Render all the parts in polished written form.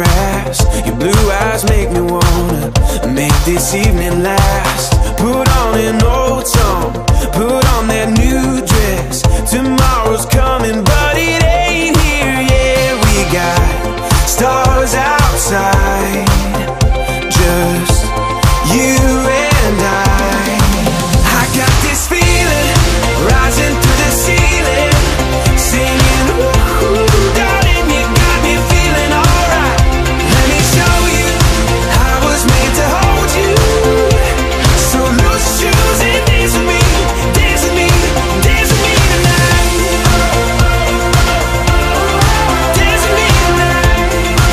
grass. Your blue eyes make me wanna make this evening last. Put on an old song, put on that new dress. Tomorrow's coming but it ain't here yet. We got stars outside, just you and I got this feeling rising through the ceiling, singing ooh, darling, you got me feeling alright. Let me show you I was made to hold you. So loose shoes and dance with me, dance with me, dance with me tonight. Dance with me tonight.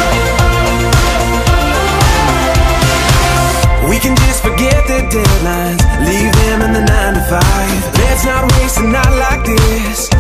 We can just forget the deadlines, leave them in the 9 to 5. Let's not waste a night like this.